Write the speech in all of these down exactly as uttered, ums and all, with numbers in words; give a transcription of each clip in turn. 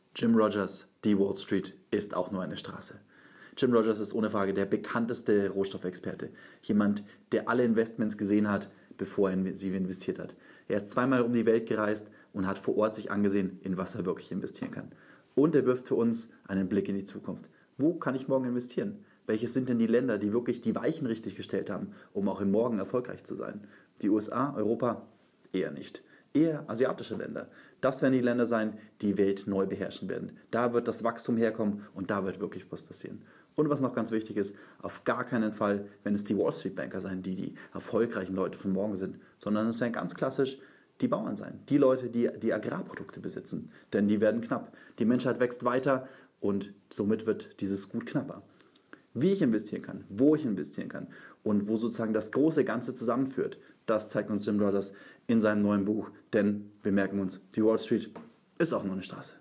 Jim Rogers, die Wall Street ist auch nur eine Straße. Jim Rogers ist ohne Frage der bekannteste Rohstoffexperte. Jemand, der alle Investments gesehen hat, bevor er sie investiert hat. Er ist zweimal um die Welt gereist und hat vor Ort sich angesehen, in was er wirklich investieren kann. Und er wirft für uns einen Blick in die Zukunft. Wo kann ich morgen investieren? Welches sind denn die Länder, die wirklich die Weichen richtig gestellt haben, um auch im Morgen erfolgreich zu sein? Die U S A, Europa? Eher nicht. Eher asiatische Länder. Das werden die Länder sein, die die Welt neu beherrschen werden. Da wird das Wachstum herkommen und da wird wirklich was passieren. Und was noch ganz wichtig ist, auf gar keinen Fall, wenn es die Wall Street Banker sein, die die erfolgreichen Leute von morgen sind, sondern es werden ganz klassisch die Bauern sein. Die Leute, die die Agrarprodukte besitzen. Denn die werden knapp. Die Menschheit wächst weiter und somit wird dieses Gut knapper. Wie ich investieren kann, wo ich investieren kann und wo sozusagen das große Ganze zusammenführt, das zeigt uns Jim Rogers in seinem neuen Buch. Denn wir merken uns, die Wall Street ist auch nur eine Straße.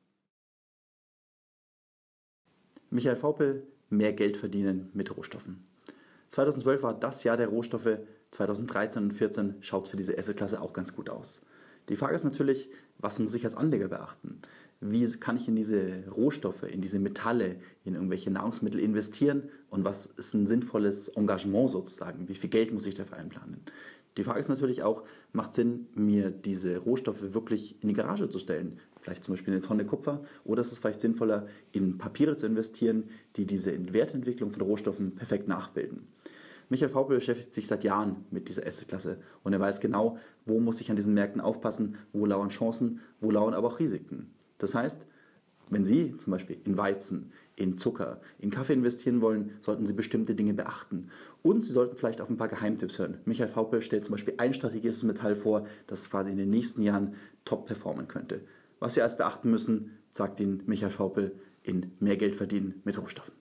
Michael Vaupel, mehr Geld verdienen mit Rohstoffen. zweitausendzwölf war das Jahr der Rohstoffe, zweitausenddreizehn und zweitausendzwerzehn schaut es für diese Assetklasse auch ganz gut aus. Die Frage ist natürlich, was muss ich als Anleger beachten? Wie kann ich in diese Rohstoffe, in diese Metalle, in irgendwelche Nahrungsmittel investieren und was ist ein sinnvolles Engagement sozusagen? Wie viel Geld muss ich dafür einplanen? Die Frage ist natürlich auch, macht Sinn, mir diese Rohstoffe wirklich in die Garage zu stellen? Vielleicht zum Beispiel eine Tonne Kupfer, oder ist es vielleicht sinnvoller, in Papiere zu investieren, die diese Wertentwicklung von Rohstoffen perfekt nachbilden? Michael Vaupel beschäftigt sich seit Jahren mit dieser Assetklasse und er weiß genau, wo muss ich an diesen Märkten aufpassen, wo lauern Chancen, wo lauern aber auch Risiken. Das heißt, wenn Sie zum Beispiel in Weizen, in Zucker, in Kaffee investieren wollen, sollten Sie bestimmte Dinge beachten. Und Sie sollten vielleicht auf ein paar Geheimtipps hören. Michael Vaupel stellt zum Beispiel ein strategisches Metall vor, das quasi in den nächsten Jahren top performen könnte. Was Sie alles beachten müssen, sagt Ihnen Michael Vaupel in Mehr Geld verdienen mit Rohstoffen.